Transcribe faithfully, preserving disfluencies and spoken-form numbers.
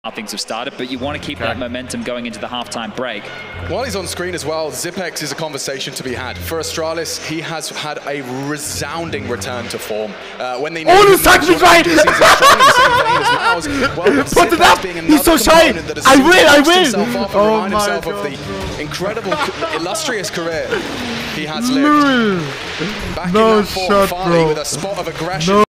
how things have started, but you want to keep okay. that momentum going into the halftime break. While he's on screen as well, Zipex is a conversation to be had. For Astralis, he has had a resounding return to form. Uh, when they oh, the sacrifice right! Well, put it up! He's so shy! I win, I win! Oh my himself God. of the incredible, illustrious career he has lived. No, Back no in that shot, Farley bro. with a spot of aggression. No.